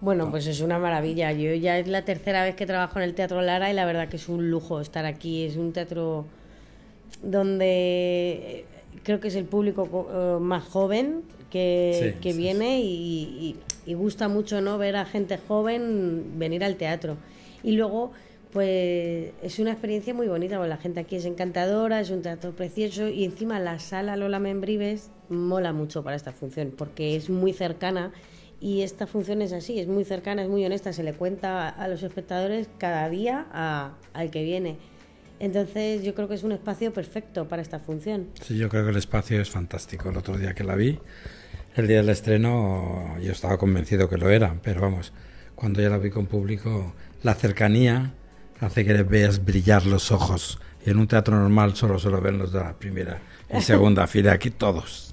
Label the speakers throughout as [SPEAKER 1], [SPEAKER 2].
[SPEAKER 1] Bueno, pues es una maravilla. Yo ya es la tercera vez que trabajo en el Teatro Lara y la verdad que es un lujo estar aquí. Es un teatro donde creo que es el público más joven que viene y gusta mucho, ¿no?, ver a gente joven venir al teatro. Y luego, pues es una experiencia muy bonita, porque la gente aquí es encantadora, es un teatro precioso y encima la sala Lola Membrives mola mucho para esta función porque es muy cercana. Y esta función es así, es muy cercana, es muy honesta, se le cuenta a los espectadores cada día al que viene. Entonces yo creo que es un espacio perfecto para esta función.
[SPEAKER 2] Sí, yo creo que el espacio es fantástico. El otro día que la vi, el día del estreno, yo estaba convencido que lo era, pero vamos, cuando ya la vi con público, la cercanía hace que le veas brillar los ojos. Y en un teatro normal solo se lo ven los de la primera y segunda fila, aquí todos.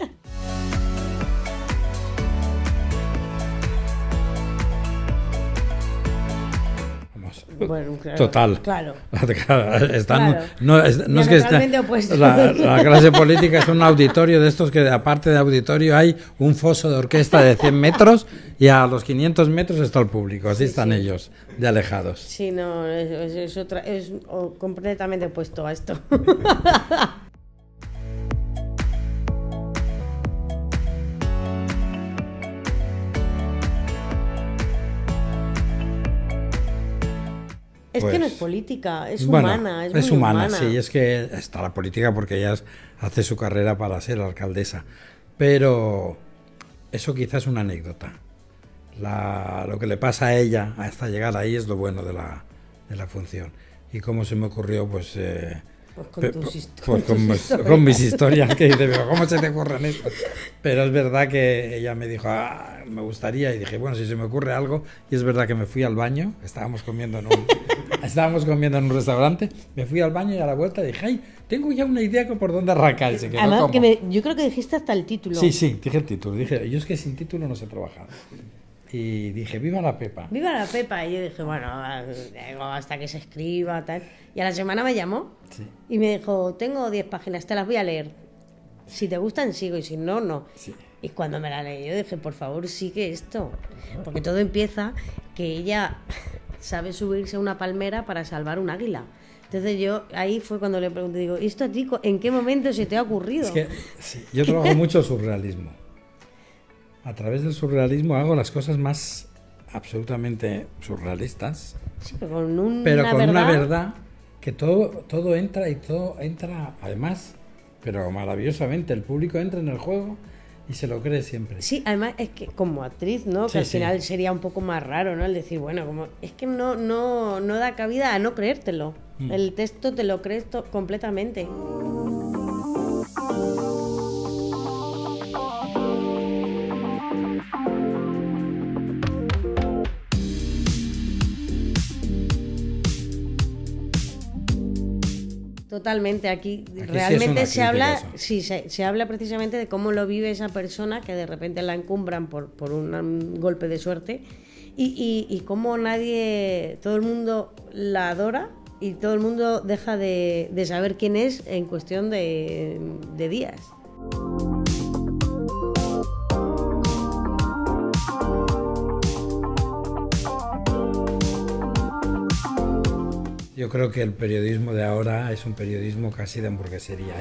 [SPEAKER 1] Bueno, claro,
[SPEAKER 2] total.
[SPEAKER 1] Claro.
[SPEAKER 2] Están,
[SPEAKER 1] claro.
[SPEAKER 2] No es que la clase política es un auditorio de estos que, aparte de auditorio, hay un foso de orquesta de 100 metros y a los 500 metros está el público. Así están ellos, de alejados.
[SPEAKER 1] Sí, no, es completamente opuesto a esto. Es que no es política, es humana.
[SPEAKER 2] Es humana, sí, es que está la política porque ella hace su carrera para ser alcaldesa. Pero eso quizás es una anécdota. Lo que le pasa a ella hasta llegar ahí es lo bueno de la función. Y cómo se me ocurrió, pues con mis historias, que dice, pero ¿cómo se te ocurren esto? Pero es verdad que ella me dijo, me gustaría, y dije, bueno, si se me ocurre algo, y es verdad que me fui al baño, estábamos comiendo en un restaurante, me fui al baño y a la vuelta dije, ay, tengo ya una idea por dónde arrancar.
[SPEAKER 1] Además, yo creo que dijiste hasta el título.
[SPEAKER 2] Sí, dije el título, dije, yo es que sin título no sé trabajar. Y dije, ¡viva la Pepa!
[SPEAKER 1] ¡Viva la Pepa! Y yo dije, bueno, hasta que se escriba, tal. Y a la semana me llamó y me dijo, tengo 10 páginas, te las voy a leer. Si te gustan, sigo, y si no, no. Sí. Y cuando me la leí, yo dije, por favor, sigue esto. Porque todo empieza que ella sabe subirse a una palmera para salvar un águila. Entonces ahí fue cuando le pregunté, digo, ¿y esto a ti en qué momento se te ha ocurrido?
[SPEAKER 2] Es que yo trabajo mucho surrealismo. A través del surrealismo hago las cosas más absolutamente surrealistas,
[SPEAKER 1] sí, pero con
[SPEAKER 2] una verdad que todo entra además, pero maravillosamente. El público entra en el juego y se lo cree siempre.
[SPEAKER 1] Sí, además es que como actriz, ¿no? Que al final sería un poco más raro, ¿no? El decir, bueno, es que no da cabida a no creértelo. El texto te lo crees completamente. Totalmente, aquí realmente se habla, se habla precisamente de cómo lo vive esa persona que de repente la encumbran por un golpe de suerte y cómo todo el mundo la adora y todo el mundo deja de saber quién es en cuestión de días.
[SPEAKER 2] Yo creo que el periodismo de ahora es un periodismo casi de hamburguesería.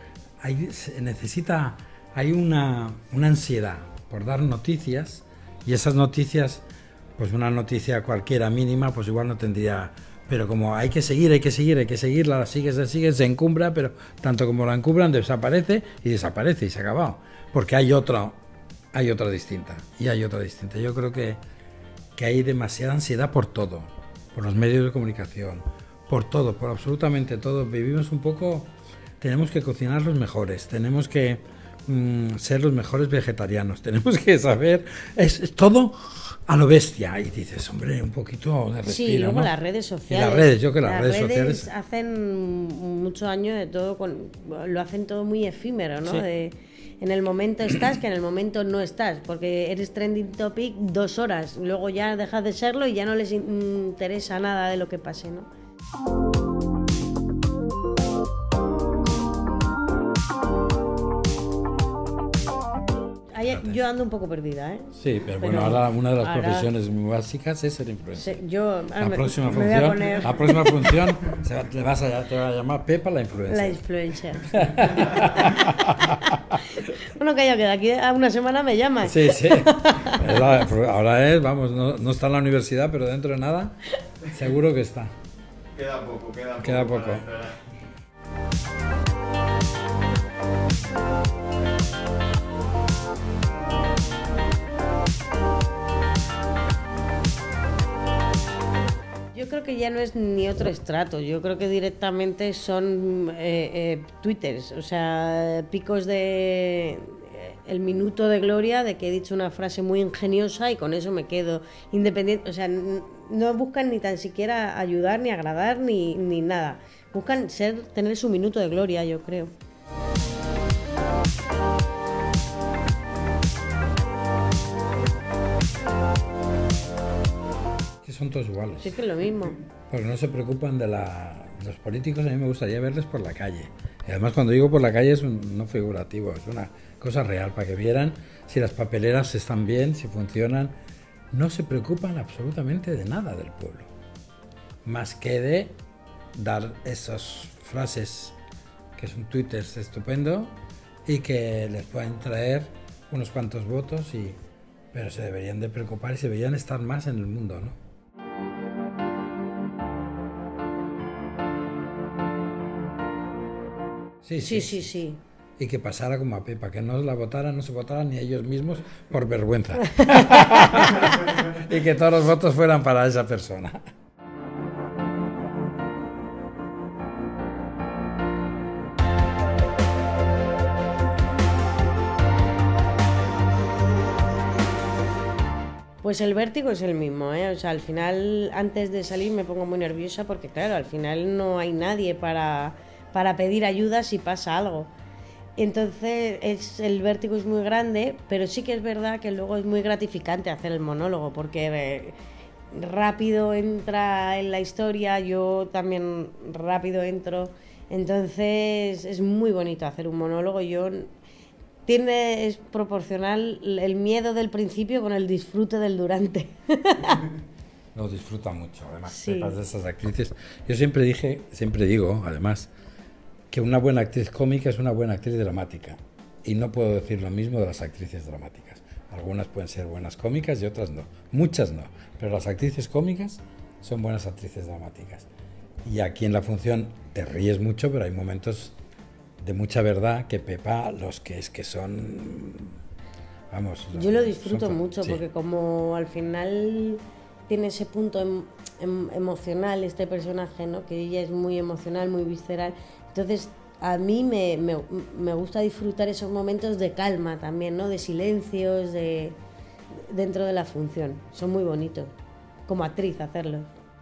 [SPEAKER 2] Hay una ansiedad por dar noticias, y esas noticias, pues una noticia cualquiera mínima, pues igual no tendría. Pero como hay que seguirla, la sigue, se encumbra, pero tanto como la encumbran desaparece y se ha acabado. Porque hay otra distinta. Yo creo que hay demasiada ansiedad por todo, por los medios de comunicación, por todo, por absolutamente todo. Vivimos un poco, tenemos que cocinar los mejores, tenemos que ser los mejores vegetarianos, tenemos que saber, es todo a lo bestia. Y dices, hombre, un poquito de respiro. Sí,
[SPEAKER 1] luego, ¿no? Las redes sociales. Las redes sociales hacen muchos años de todo, lo hacen todo muy efímero, ¿no? Sí. En el momento estás, que en el momento no estás, porque eres trending topic 2 horas, luego ya dejas de serlo y ya no les interesa nada de lo que pase, ¿no? Yo ando un poco perdida, ¿eh?
[SPEAKER 2] Sí, pero bueno, ahora una de las profesiones muy básicas es ser influencer.
[SPEAKER 1] Sí, yo
[SPEAKER 2] la próxima función te va a llamar Pepa la influencer.
[SPEAKER 1] La influencer. Bueno, que de aquí a una semana me llaman.
[SPEAKER 2] Sí. Ahora vamos, no está en la universidad, pero dentro de nada seguro que está. Queda poco.
[SPEAKER 1] Yo creo que ya no es ni otro estrato, yo creo que directamente son twitters, o sea, picos de el minuto de gloria de que he dicho una frase muy ingeniosa y con eso me quedo independiente, o sea, no buscan ni tan siquiera ayudar, ni agradar, ni nada, buscan tener su minuto de gloria, yo creo.
[SPEAKER 2] Son todos iguales.
[SPEAKER 1] Sí, que es lo mismo.
[SPEAKER 2] Porque no se preocupan de los políticos. A mí me gustaría verles por la calle. Y además, cuando digo por la calle es no figurativo, es una cosa real, para que vieran si las papeleras están bien, si funcionan. No se preocupan absolutamente de nada del pueblo, más que de dar esas frases que son twitters estupendo y que les pueden traer unos cuantos votos, pero se deberían de preocupar y se deberían estar más en el mundo, ¿no? Sí. Y que pasara como a Pepa, que no se votaran ni ellos mismos por vergüenza. Y que todos los votos fueran para esa persona.
[SPEAKER 1] Pues el vértigo es el mismo, ¿eh? O sea, al final, antes de salir me pongo muy nerviosa porque, claro, al final no hay nadie para pedir ayuda si pasa algo. Entonces el vértigo es muy grande, pero sí que es verdad que luego es muy gratificante hacer el monólogo, porque rápido entra en la historia, yo también rápido entro, entonces es muy bonito hacer un monólogo. Es proporcional el miedo del principio con el disfrute del durante.
[SPEAKER 2] Lo disfruta mucho, además,
[SPEAKER 1] sí.
[SPEAKER 2] De esas actrices. Yo siempre digo, además, que una buena actriz cómica es una buena actriz dramática. Y no puedo decir lo mismo de las actrices dramáticas. Algunas pueden ser buenas cómicas y otras no. Muchas no. Pero las actrices cómicas son buenas actrices dramáticas. Y aquí en la función te ríes mucho, pero hay momentos de mucha verdad que Pepa, los que son... Vamos...
[SPEAKER 1] Yo lo disfruto mucho, sí. Porque como al final tiene ese punto emocional este personaje, ¿no? Que ella es muy emocional, muy visceral. Entonces, a mí me gusta disfrutar esos momentos de calma también, ¿no? De silencios, dentro de la función. Son muy bonitos, como actriz, hacerlo.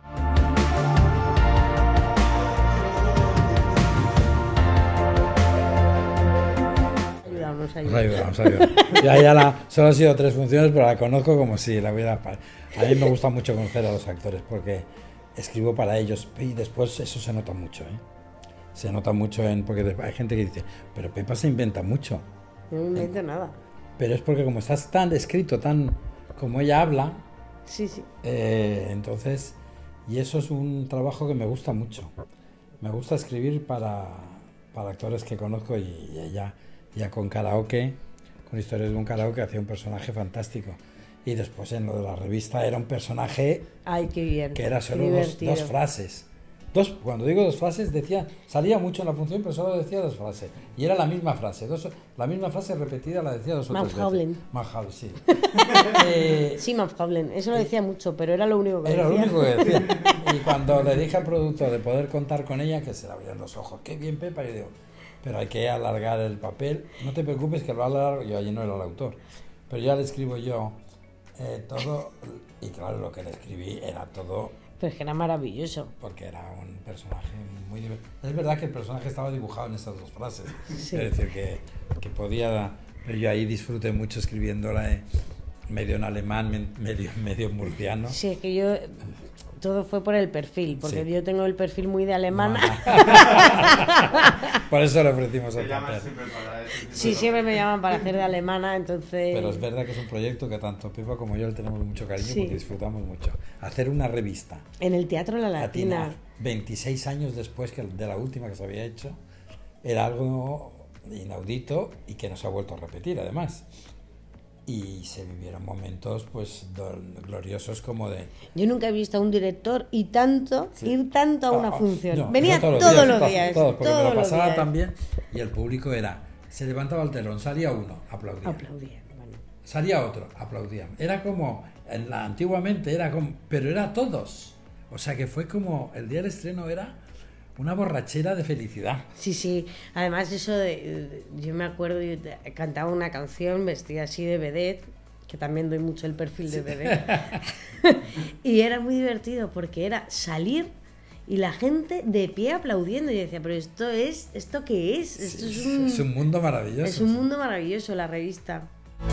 [SPEAKER 2] Ayudamos. Solo han sido 3 funciones, pero la conozco como si la hubiera... A mí me gusta mucho conocer a los actores, porque escribo para ellos y después eso se nota mucho, ¿eh? Se nota mucho porque hay gente que dice, pero Pepa se inventa mucho.
[SPEAKER 1] No me invento nada.
[SPEAKER 2] Pero es porque como estás tan escrito, tan como ella habla,
[SPEAKER 1] sí.
[SPEAKER 2] Entonces, y eso es un trabajo que me gusta mucho. Me gusta escribir para actores que conozco, y ella ya con karaoke, con historias de un karaoke, hacía un personaje fantástico. Y después en lo de la revista era un personaje...
[SPEAKER 1] ¡Ay, qué bien!
[SPEAKER 2] Que era solo dos frases. Cuando digo 2 frases, salía mucho en la función, pero solo decía 2 frases. Y era la misma frase. La misma frase repetida la decía 2 o 3 veces. Mafjablen, sí.
[SPEAKER 1] Sí, Mafjablen. Eso lo decía mucho, pero era lo único que decía.
[SPEAKER 2] Era lo único que decía. Y cuando le dije al productor de poder contar con ella, que se le abrían los ojos. ¡Qué bien, Pepa! Y digo, pero hay que alargar el papel. No te preocupes que lo alargo. Yo allí no era el autor. Pero ya le escribo yo todo. Y claro, lo que le escribí era todo...
[SPEAKER 1] Pero es que era maravilloso.
[SPEAKER 2] Porque era un personaje muy divertido. Es verdad que el personaje estaba dibujado en esas 2 frases. Sí. Es decir, que podía... Pero yo ahí disfruté mucho escribiéndola medio en alemán, medio murciano.
[SPEAKER 1] Sí, es que yo todo fue por el perfil, porque yo tengo el perfil muy de alemana.
[SPEAKER 2] Por eso le ofrecimos el
[SPEAKER 3] papel.
[SPEAKER 1] Sí, siempre me llaman para hacer de alemana, entonces...
[SPEAKER 2] Pero es verdad que es un proyecto que tanto Pepa como yo le tenemos mucho cariño, porque disfrutamos mucho. Hacer una revista.
[SPEAKER 1] En el Teatro La Latina.
[SPEAKER 2] 26 años después de la última que se había hecho, era algo inaudito y que no se ha vuelto a repetir, además. Y se vivieron momentos pues gloriosos como de...
[SPEAKER 1] Yo nunca he visto a un director ir tanto a una función.
[SPEAKER 2] No,
[SPEAKER 1] venía
[SPEAKER 2] todos
[SPEAKER 1] los días.
[SPEAKER 2] Todos, porque me lo pasaba también. Y el público se levantaba el telón, salía uno, aplaudía.
[SPEAKER 1] Bueno.
[SPEAKER 2] Salía otro, aplaudían. Era como, antiguamente era como, pero era todos. O sea que fue como, el día del estreno era una borrachera de felicidad.
[SPEAKER 1] Sí. Además eso yo me acuerdo, yo cantaba una canción vestida así de vedette, que también doy mucho el perfil de vedette. Y era muy divertido porque era salir y la gente de pie aplaudiendo. Y yo decía, pero ¿esto qué es? Esto
[SPEAKER 2] es un mundo maravilloso.
[SPEAKER 1] Es un mundo maravilloso la revista.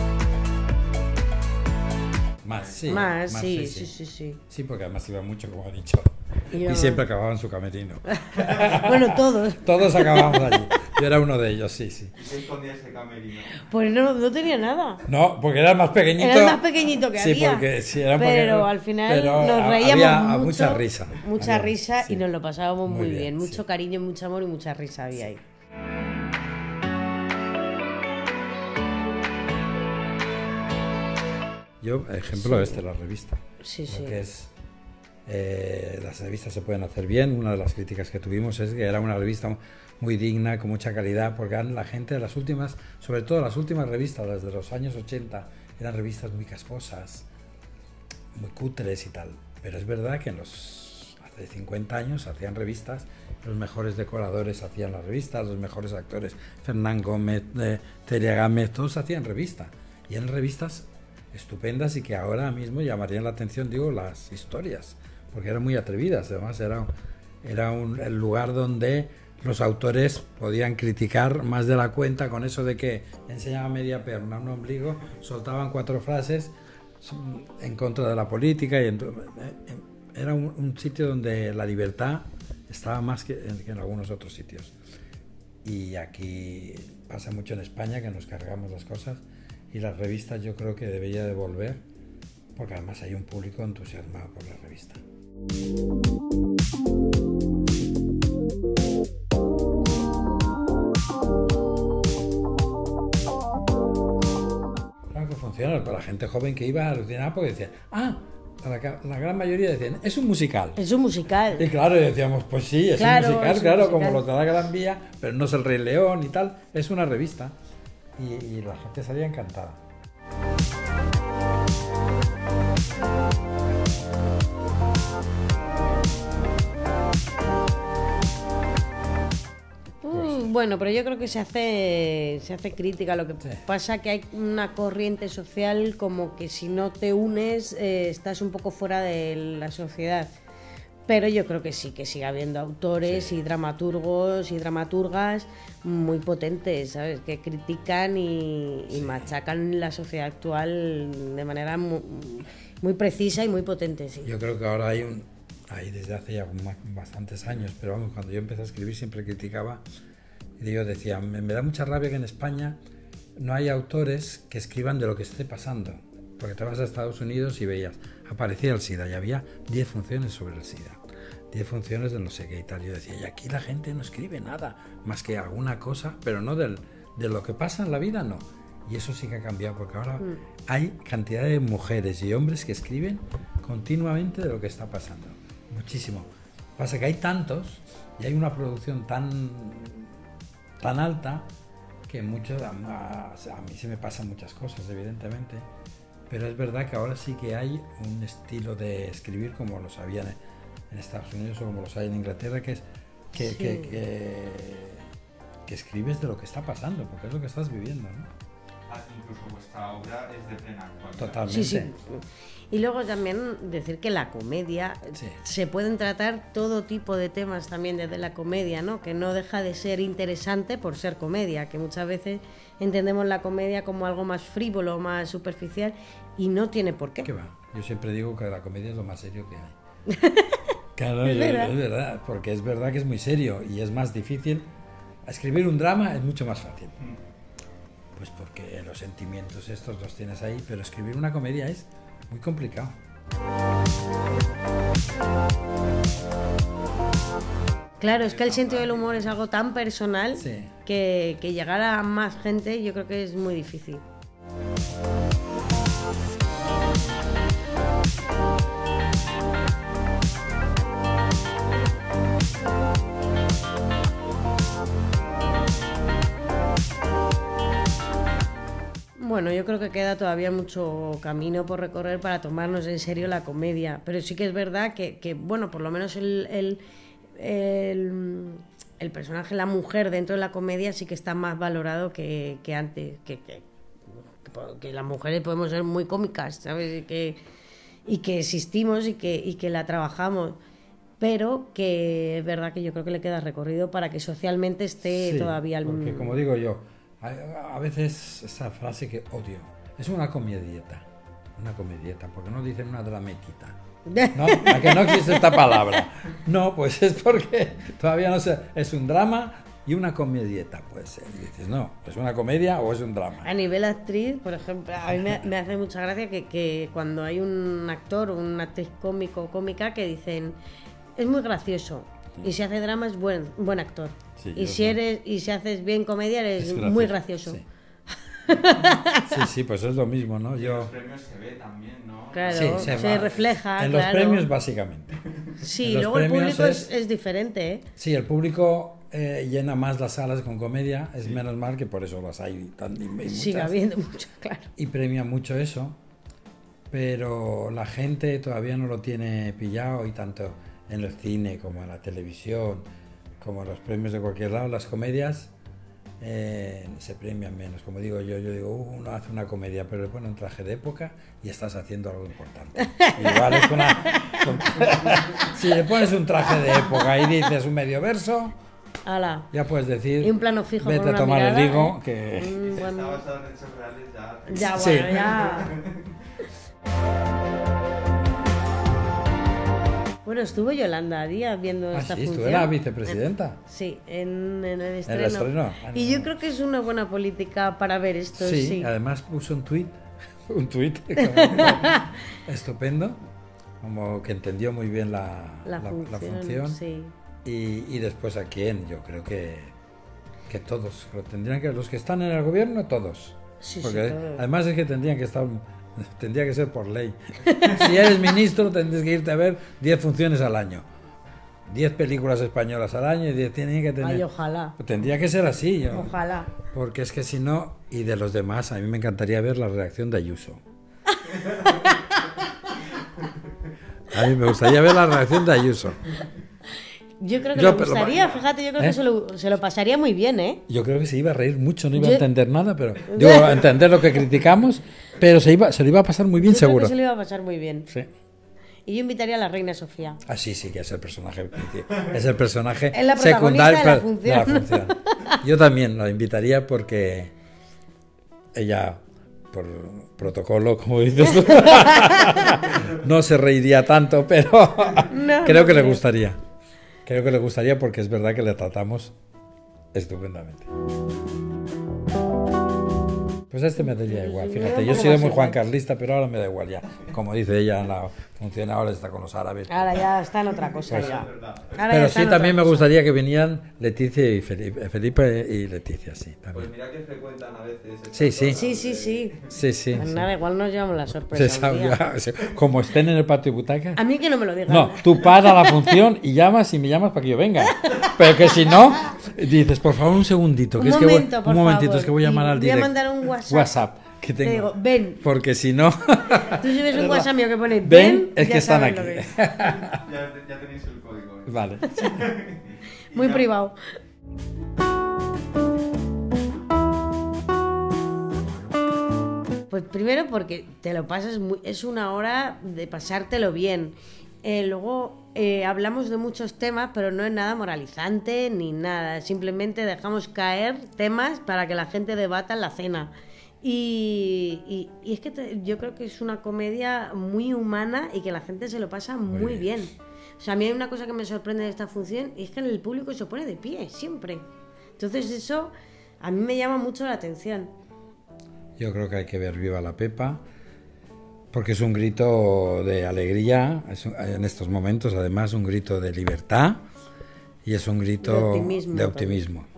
[SPEAKER 2] Más, sí. Sí, porque además iba mucho, como ha dicho. Y siempre acababa en su camerino.
[SPEAKER 1] Bueno, todos.
[SPEAKER 2] Todos acabábamos allí. Yo era uno de ellos, sí.
[SPEAKER 3] ¿Y qué escondía ese camerino?
[SPEAKER 1] Pues no tenía nada.
[SPEAKER 2] No, porque era el más pequeñito.
[SPEAKER 1] Era el más pequeñito que había. Pero al final nos reíamos mucho.
[SPEAKER 2] Mucha risa.
[SPEAKER 1] Mucha risa y nos lo pasábamos muy bien. Mucho cariño, mucho amor y mucha risa había ahí.
[SPEAKER 2] Yo, ejemplo, la revista.
[SPEAKER 1] Sí.
[SPEAKER 2] Que es, las revistas se pueden hacer bien. Una de las críticas que tuvimos es que era una revista muy digna, con mucha calidad, porque la gente de las últimas, sobre todo las últimas revistas, desde los años 80, eran revistas muy casposas, muy cutres y tal. Pero es verdad que hace 50 años hacían revistas, los mejores decoradores hacían las revistas, los mejores actores, Fernán Gómez, Celia Gámez, todos hacían revistas. Y eran revistas estupendas y que ahora mismo llamarían la atención, las historias, porque eran muy atrevidas. Además era el lugar donde los autores podían criticar más de la cuenta, con eso de que enseñaban media perna, un ombligo, soltaban 4 frases en contra de la política, y era un sitio donde la libertad estaba más que en algunos otros sitios. Y aquí pasa mucho en España, que nos cargamos las cosas. Y las revistas yo creo que debería de volver, porque además hay un público entusiasmado por la revista. Claro que funciona, para la gente joven que iba alucinada, porque decían, la gran mayoría decían, es un musical.
[SPEAKER 1] Es un musical.
[SPEAKER 2] Y claro, decíamos, pues sí, es un musical, como los de la Gran Vía, pero no es el Rey León y tal, es una revista. Y la gente salía encantada.
[SPEAKER 1] Bueno, pero yo creo que se hace crítica. Lo que pasa que hay una corriente social como que si no te unes estás un poco fuera de la sociedad. Pero yo creo que sí, que sigue habiendo autores y dramaturgos y dramaturgas muy potentes, ¿sabes? Que critican y machacan la sociedad actual de manera muy precisa y muy potente, sí.
[SPEAKER 2] Yo creo que ahora hay desde hace ya bastantes años, pero vamos, cuando yo empecé a escribir siempre criticaba, y yo decía, me da mucha rabia que en España no hay autores que escriban de lo que esté pasando. Porque te vas a Estados Unidos y veías, aparecía el SIDA y había 10 funciones sobre el SIDA, 10 funciones de no sé qué y tal. Yo decía, y aquí la gente no escribe nada, más que alguna cosa, pero no de lo que pasa en la vida, no. Y eso sí que ha cambiado, porque ahora hay cantidad de mujeres y hombres que escriben continuamente de lo que está pasando. Muchísimo. Pasa que hay tantos y hay una producción tan alta que a mí se me pasan muchas cosas, evidentemente. Pero es verdad que ahora sí que hay un estilo de escribir como los había en Estados Unidos o como los hay en Inglaterra, que es que escribes de lo que está pasando, porque es lo que estás viviendo, ¿no?
[SPEAKER 3] Incluso vuestra obra es de plena actualidad.
[SPEAKER 2] Totalmente.
[SPEAKER 1] Sí. Y luego también decir que la comedia, se pueden tratar todo tipo de temas también desde la comedia, ¿no? Que no deja de ser interesante por ser comedia, que muchas veces entendemos la comedia como algo más frívolo, más superficial, y no tiene por qué.
[SPEAKER 2] ¿Qué va? Yo siempre digo que la comedia es lo más serio que hay. Claro, es verdad, porque es verdad que es muy serio y es más difícil. Escribir un drama es mucho más fácil. Pues porque los sentimientos estos los tienes ahí, pero escribir una comedia es muy complicado.
[SPEAKER 1] Claro, es que el sentido del humor es algo tan personal,
[SPEAKER 2] sí,
[SPEAKER 1] que llegar a más gente yo creo que es muy difícil. Bueno, yo creo que queda todavía mucho camino por recorrer para tomarnos en serio la comedia, pero sí que es verdad que bueno, por lo menos el personaje, la mujer dentro de la comedia sí que está más valorado que antes, que las mujeres podemos ser muy cómicas, ¿sabes? Y que existimos y que la trabajamos, pero que es verdad que yo creo que le queda recorrido para que socialmente esté
[SPEAKER 2] sí,
[SPEAKER 1] todavía al...
[SPEAKER 2] Porque como digo yo, a veces esa frase que odio, es una comedieta, porque no dicen una drametita. No, a que no existe esta palabra. No, pues es porque todavía no sé, es un drama y una comedieta, puede ser. Y dices, no, ¿es una comedia o es un drama?
[SPEAKER 1] A nivel actriz, por ejemplo, a mí me hace mucha gracia que cuando hay un actor o una actriz cómico o cómica que dicen, es muy gracioso, y si hace drama es buen actor. Sí, y si haces bien comedia eres muy gracioso.
[SPEAKER 2] Sí. Sí, pues es lo mismo, ¿no?
[SPEAKER 3] En los premios se ve también, ¿no?
[SPEAKER 1] Claro,
[SPEAKER 2] sí,
[SPEAKER 1] se refleja.
[SPEAKER 2] En los premios, básicamente.
[SPEAKER 1] Sí, luego el público es diferente, ¿eh?
[SPEAKER 2] Sí, el público llena más las salas con comedia, es menos mal que por eso las hay muchas.
[SPEAKER 1] Sigue habiendo muchas, claro.
[SPEAKER 2] Y premia mucho eso, pero la gente todavía no lo tiene pillado, y tanto en el cine como en la televisión, como en los premios de cualquier lado, las comedias se premian menos. Como digo yo digo, uno hace una comedia, pero le pone un traje de época y estás haciendo algo importante. Igual es si le pones un traje de época y dices un medio verso,
[SPEAKER 1] ¡hala!
[SPEAKER 2] Ya puedes decir,
[SPEAKER 1] y un plano fijo,
[SPEAKER 2] vete
[SPEAKER 1] con una
[SPEAKER 2] a tomar
[SPEAKER 1] mirada,
[SPEAKER 2] el higo, que...
[SPEAKER 3] Está basado en hechos reales ya.
[SPEAKER 1] Ya, bueno,
[SPEAKER 2] sí.
[SPEAKER 1] ya... Bueno, estuvo Yolanda Díaz viendo esta función.
[SPEAKER 2] Estuvo la vicepresidenta.
[SPEAKER 1] Sí, en el estreno.
[SPEAKER 2] En el estreno.
[SPEAKER 1] Y yo creo que es una buena política para ver esto. Sí.
[SPEAKER 2] Además puso un tuit estupendo, como que entendió muy bien la función.
[SPEAKER 1] Sí.
[SPEAKER 2] Y después a quién, yo creo que todos, tendrían que, los que están en el gobierno, todos.
[SPEAKER 1] Sí,
[SPEAKER 2] porque
[SPEAKER 1] todos.
[SPEAKER 2] además es que tendría que ser por ley. Si eres ministro tendrías que irte a ver 10 funciones al año, 10 películas españolas al año, y 10 tienen que tener...
[SPEAKER 1] Ay, ojalá.
[SPEAKER 2] Tendría que ser así.
[SPEAKER 1] Ojalá.
[SPEAKER 2] Porque es que si no, y de los demás, a mí me encantaría ver la reacción de Ayuso. A mí me gustaría ver la reacción de Ayuso.
[SPEAKER 1] Yo creo que le gustaría, fíjate, yo creo que se lo pasaría muy bien, ¿eh?
[SPEAKER 2] Yo creo que se iba a reír mucho, no iba a entender nada, pero... Digo, a entender lo que criticamos, pero se lo iba a pasar muy bien,
[SPEAKER 1] yo
[SPEAKER 2] seguro.
[SPEAKER 1] Creo que se lo iba a pasar muy bien.
[SPEAKER 2] Sí.
[SPEAKER 1] Y yo invitaría a la reina Sofía.
[SPEAKER 2] Ah, sí, que es el personaje. Es el personaje
[SPEAKER 1] es la
[SPEAKER 2] secundario
[SPEAKER 1] de la función.
[SPEAKER 2] Yo también la invitaría porque ella, por protocolo, como dices tú, no se reiría tanto, pero creo que le gustaría. Creo que le gustaría porque es verdad que le tratamos estupendamente. Pues a este me daría igual, fíjate. Yo he sido muy juancarlista, pero ahora me da igual ya. Como dice ella en la función, ahora está con los árabes.
[SPEAKER 1] Ahora ya está en otra cosa.
[SPEAKER 2] Pues,
[SPEAKER 1] ya.
[SPEAKER 2] Pero sí, también me gustaría que vinieran Leticia y Felipe y Leticia, sí. También.
[SPEAKER 3] Pues mira que frecuentan a veces.
[SPEAKER 2] Sí.
[SPEAKER 1] Pues nada, igual nos llevamos la sorpresa.
[SPEAKER 2] Como estén en el patio de butaca.
[SPEAKER 1] A mí que no me lo digan.
[SPEAKER 2] No, tú para la función y llamas y me llamas para que yo venga. Pero que si no, dices, por favor, un segundito.
[SPEAKER 1] Un momentito,
[SPEAKER 2] es que voy a llamar al directo.
[SPEAKER 1] Voy a mandar un
[SPEAKER 2] WhatsApp que tengo.
[SPEAKER 1] Te digo, ven.
[SPEAKER 2] Porque si no...
[SPEAKER 1] Tú si ves un WhatsApp mío que pone
[SPEAKER 2] ven, es que están aquí.
[SPEAKER 3] Ya tenéis el código.
[SPEAKER 2] Vale.
[SPEAKER 1] Muy privado. Pues primero porque te lo pasas es una hora de pasártelo bien. Luego hablamos de muchos temas, pero no es nada moralizante ni nada. Simplemente dejamos caer temas para que la gente debata en la cena. Y es que yo creo que es una comedia muy humana y que la gente se lo pasa muy bien. O sea, a mí hay una cosa que me sorprende de esta función y es que el público se pone de pie, siempre. Entonces eso a mí me llama mucho la atención.
[SPEAKER 2] Yo creo que hay que ver Viva la Pepa, porque es un grito de alegría, en estos momentos además un grito de libertad y es un grito de optimismo.